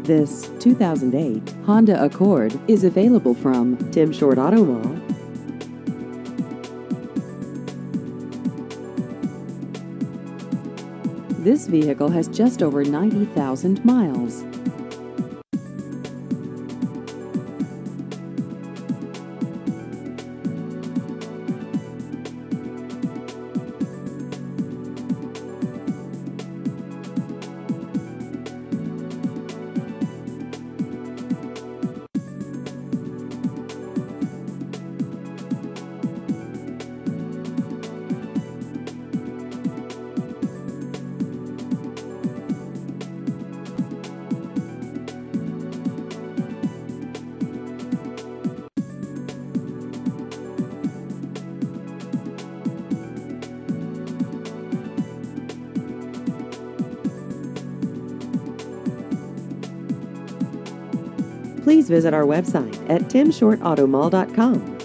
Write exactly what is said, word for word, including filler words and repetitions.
This two thousand eight Honda Accord is available from Tim Short Auto Mall. This vehicle has just over ninety thousand miles. Please visit our website at tim short auto mall dot com